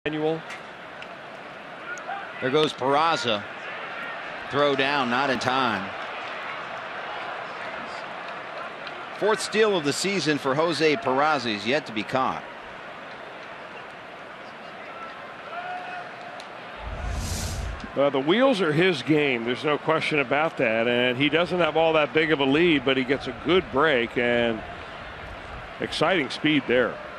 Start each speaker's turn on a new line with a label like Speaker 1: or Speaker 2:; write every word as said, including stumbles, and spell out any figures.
Speaker 1: Annual.
Speaker 2: There goes Peraza. Throw down, not in time. Fourth steal of the season for Jose Peraza. He's yet to be caught.
Speaker 1: Uh, the wheels are his game. There's no question about that. And he doesn't have all that big of a lead, but he gets a good break and exciting speed there.